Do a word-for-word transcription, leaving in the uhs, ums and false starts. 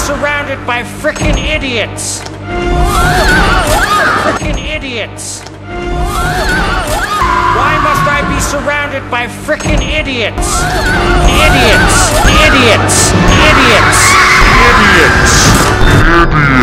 surrounded by frickin' idiots? Frickin' idiots. Why must I be surrounded by frickin' idiots? Idiots! Idiots! Idiots! Idiots! Idiots!